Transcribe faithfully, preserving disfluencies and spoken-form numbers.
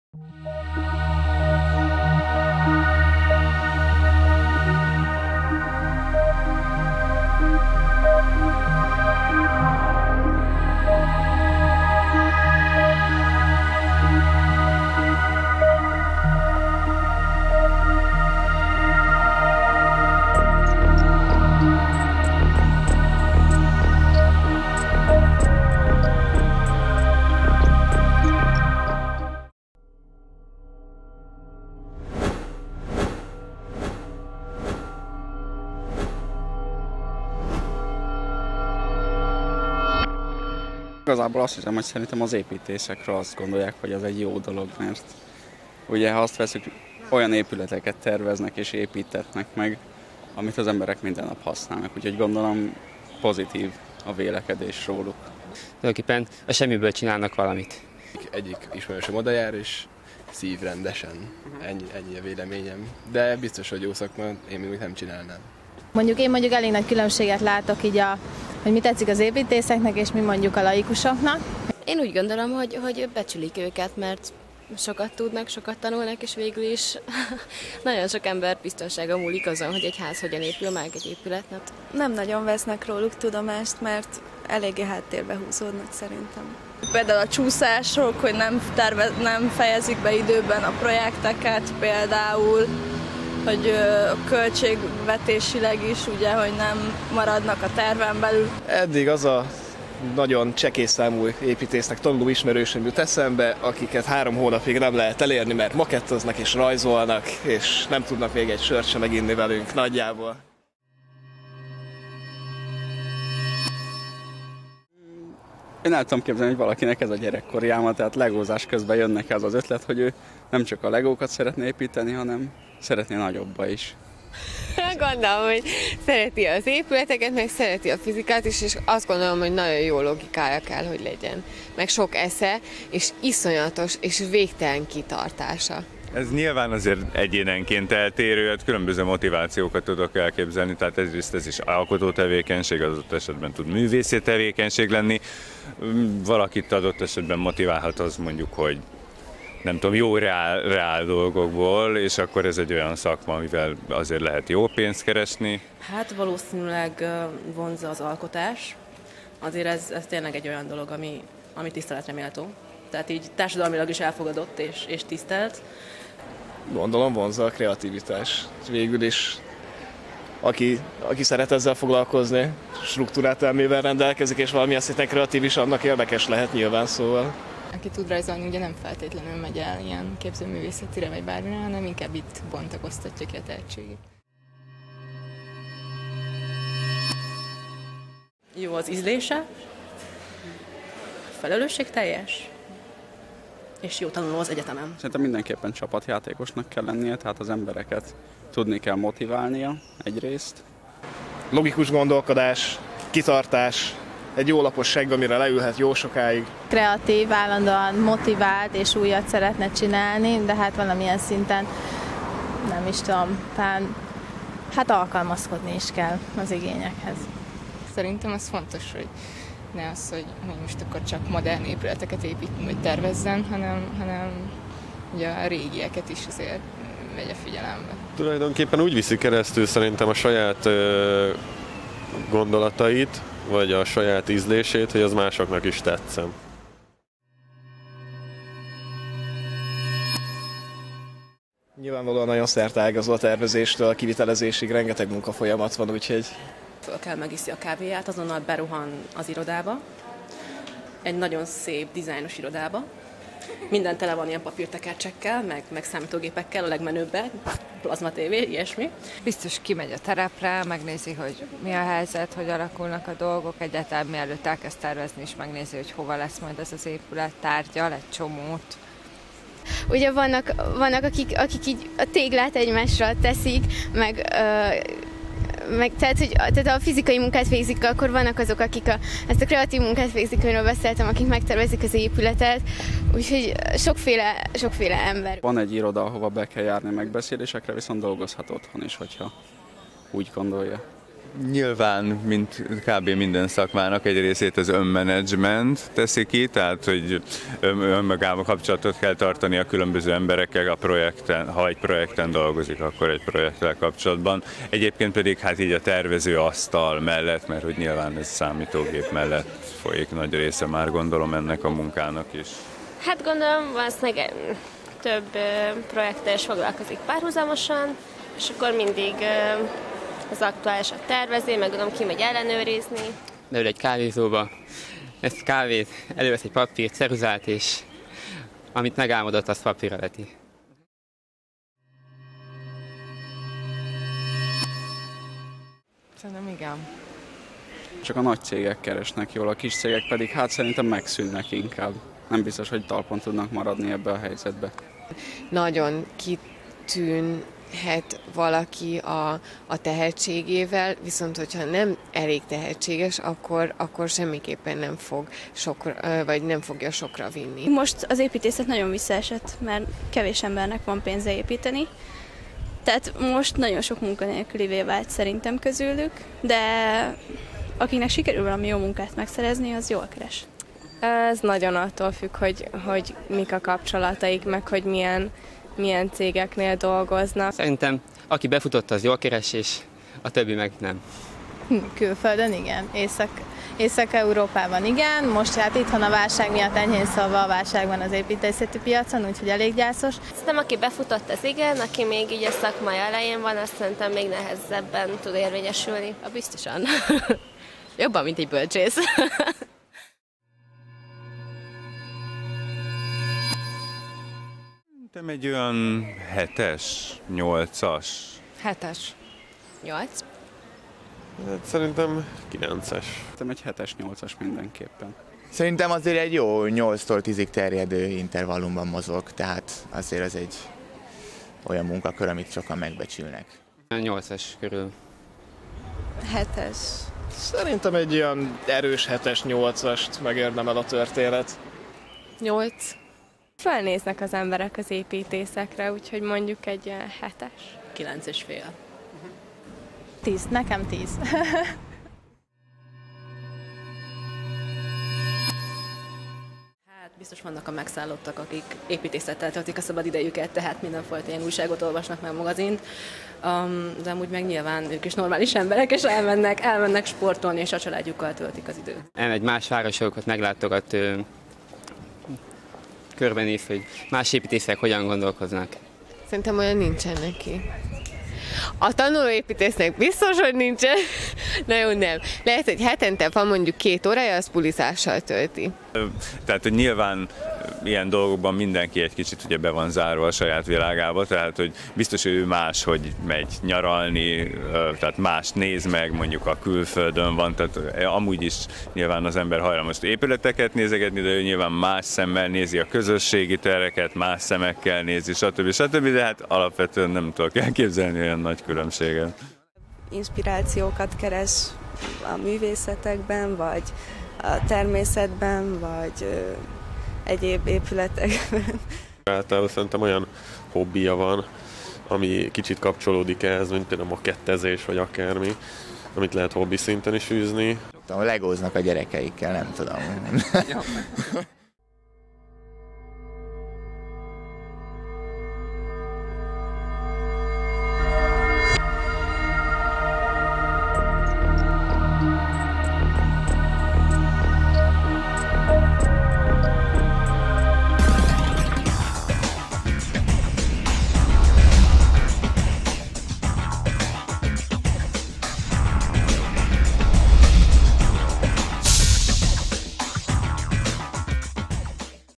Igazából azt hiszem, hogy szerintem az építészekről azt gondolják, hogy ez egy jó dolog, mert ugye ha azt veszük, olyan épületeket terveznek és építetnek meg, amit az emberek minden nap használnak, úgyhogy gondolom pozitív a vélekedés róluk. Tulajdonképpen a semmiből csinálnak valamit. Egyik ismerősöm oda jár, és szívrendesen. Ennyi, ennyi a véleményem. De biztos, hogy jó szakma, én még nem csinálnám. Mondjuk én mondjuk elég nagy különbséget látok így, a, hogy mi tetszik az építészeknek, és mi mondjuk a laikusoknak. Én úgy gondolom, hogy, hogy becsülik őket, mert sokat tudnak, sokat tanulnak, és végül is nagyon sok ember biztonsága múlik azon, hogy egy ház hogyan épül meg, egy épületet. Nem nagyon vesznek róluk tudomást, mert eléggé háttérbe húzódnak szerintem. Például a csúszások, hogy nem, terve, nem fejezik be időben a projekteket például, hogy költségvetésileg is, ugye, hogy nem maradnak a terven belül. Eddig az a nagyon csekélyszámú építésznek tanuló ismerősöm jut eszembe, akiket három hónapig nem lehet elérni, mert makettoznak és rajzolnak, és nem tudnak még egy sört sem meginni velünk nagyjából. Én el tudom képzelni, hogy valakinek ez a gyerekkori álma, tehát legózás közben jönnek ez az ötlet, hogy ő nem csak a legókat szeretné építeni, hanem szeretné nagyobba is. Gondolom, hogy szereti az épületeket, meg szereti a fizikát is, és azt gondolom, hogy nagyon jó logikája kell, hogy legyen. Meg sok esze, és iszonyatos, és végtelen kitartása. Ez nyilván azért egyénenként eltérő, hát különböző motivációkat tudok elképzelni, tehát egyrészt ez is alkotó tevékenység, az adott esetben tud művészi tevékenység lenni. Valakit adott esetben motiválhat az mondjuk, hogy nem tudom, jó reál, reál dolgokból, és akkor ez egy olyan szakma, amivel azért lehet jó pénzt keresni. Hát valószínűleg vonzza az alkotás. Azért ez, ez tényleg egy olyan dolog, ami, ami tiszteletre méltó. Tehát így társadalmilag is elfogadott és, és tisztelt. Gondolom vonzza a kreativitás. Végül is, aki, aki szeret ezzel foglalkozni, struktúrát elmével rendelkezik, és valamilyen szinten kreatív is, annak érdekes lehet nyilván, szóval. Aki tud rajzolni, ugye nem feltétlenül megy el ilyen képzőművészetire vagy bármire, hanem inkább itt bontakoztatja ki a tehetségét. Jó az ízlése, felelősségteljes, és jó tanuló az egyetemen. Szerintem mindenképpen csapatjátékosnak kell lennie, tehát az embereket tudni kell motiválnia egyrészt. Logikus gondolkodás, kitartás, egy jó lapos segg, amire leülhet jó sokáig. Kreatív, állandóan motivált és újat szeretne csinálni, de hát valamilyen szinten nem is tudom, talán hát alkalmazkodni is kell az igényekhez. Szerintem az fontos, hogy ne az, hogy, hogy most akkor csak modern épületeket építünk, vagy tervezzen, hanem, hanem ugye a régieket is azért vegye figyelembe. Tulajdonképpen úgy viszi keresztül szerintem a saját ö, gondolatait, vagy a saját ízlését, hogy az másoknak is tetszem. Nyilvánvalóan nagyon szerteágazó a tervezéstől a kivitelezésig, rengeteg munkafolyamat van, úgyhogy... Föl kell megiszi a kávéját, azonnal beruhan az irodába, egy nagyon szép, dizájnos irodába. Minden tele van ilyen papírtekercsekkel, meg, meg számítógépekkel, a legmenőbbek, plazma tévé, ilyesmi. Biztos kimegy a terepre, megnézi, hogy mi a helyzet, hogy alakulnak a dolgok, egyáltalán mielőtt elkezd tervezni, és megnézi, hogy hova lesz majd ez az épület, tárgyal egy csomót. Ugye vannak, vannak akik, akik így a téglát egymásra teszik, meg... Ö, Meg, tehát, hogy tehát a fizikai munkát végzik, akkor vannak azok, akik a, ezt a kreatív munkát végzik, amiről beszéltem, akik megtervezik az épületet, úgyhogy sokféle, sokféle ember. Van egy iroda, ahova be kell járni megbeszélésekre, viszont dolgozhat otthon is, hogyha úgy gondolja. Nyilván, mint kb. Minden szakmának egy részét az önmenedzsment teszi ki, tehát hogy önmagában kapcsolatot kell tartani a különböző emberekkel a projekten, ha egy projekten dolgozik, akkor egy projekttel kapcsolatban. Egyébként pedig hát így a tervező asztal mellett, mert hogy nyilván ez számítógép mellett folyik nagy része már gondolom ennek a munkának is. Hát gondolom, valószínűleg több projekttel is foglalkozik párhuzamosan, és akkor mindig az aktuálisat tervezi, meg gondolom kimegy ellenőrizni. Leül egy kávézóba, ezt kávét, elővesz egy papírt, ceruzát, és amit megálmodott, azt papírra veti. Szerintem igen. Csak a nagy cégek keresnek jól, a kis cégek pedig hát szerintem megszűnnek inkább. Nem biztos, hogy talpon tudnak maradni ebbe a helyzetbe. Nagyon kitűnhet valaki a, a tehetségével, viszont hogyha nem elég tehetséges, akkor, akkor semmiképpen nem fog sokra, vagy nem fogja sokra vinni. Most az építészet nagyon visszaesett, mert kevés embernek van pénze építeni. Tehát most nagyon sok munkanélkülivé vált szerintem közülük, de akinek sikerül valami jó munkát megszerezni, az jól keres. Ez nagyon attól függ, hogy, hogy mik a kapcsolataik, meg hogy milyen, milyen cégeknél dolgoznak. Szerintem aki befutott, az jól keres, és a többi meg nem. Külföldön igen, Észak, Észak-Európában igen, most hát itthon a válság miatt enyhén szólva a válság van az építészeti piacon, úgyhogy elég gyászos. Szerintem aki befutott, az igen, aki még így a szakmai elején van, azt szerintem még nehezebben tud érvényesülni. A biztosan. Jobban, mint egy bölcsész. Szerintem egy olyan hetes, nyolcas. Hetes. Nyolc. Hát szerintem kilences. Szerintem egy hetes, nyolcas mindenképpen. Szerintem azért egy jó nyolctól tízig terjedő intervallumban mozog, tehát azért ez egy olyan munkakör, amit sokan megbecsülnek. nyolcas körül. Hetes. Szerintem egy ilyen erős hetes, nyolcast megérdemel a történet. Nyolc. Felnéznek az emberek az építészekre, úgyhogy mondjuk egy ilyen hetes. Kilenc és fél. Tíz, nekem tíz. Hát biztos vannak a megszállottak, akik építészettel töltik a szabad idejüket, tehát mindenfajta ilyen újságot olvasnak, meg magazint. Um, de amúgy meg nyilván ők is normális emberek, és elmennek, elmennek sportolni, és a családjukkal töltik az időt. Elmegy más városokat, meglátogat, ö, körbenéz, hogy más építészek hogyan gondolkoznak. Szerintem olyan nincsen neki. A tanulóépítésznek biztos, hogy nincsen. Na jó, nem. Lehet, hogy hetente van mondjuk két órája, az pulizással tölti. Tehát, hogy nyilván ilyen dolgokban mindenki egy kicsit ugye be van zárva a saját világába, tehát, hogy biztos, hogy ő más, hogy megy nyaralni, tehát mást néz meg, mondjuk a külföldön van, tehát amúgy is nyilván az ember hajlamos épületeket nézegetni, de ő nyilván más szemmel nézi a közösségi tereket, más szemekkel nézi, stb. stb. De hát alapvetően nem tudok elképzelni olyan nagy különbséget. Inspirációkat keres a művészetekben, vagy a természetben, vagy ö, egyéb épületekben. Általában szerintem olyan hobbija van, ami kicsit kapcsolódik ehhez, mint például a makettezés, vagy akármi, amit lehet hobbi szinten is űzni. Legóznak a gyerekeikkel, nem tudom.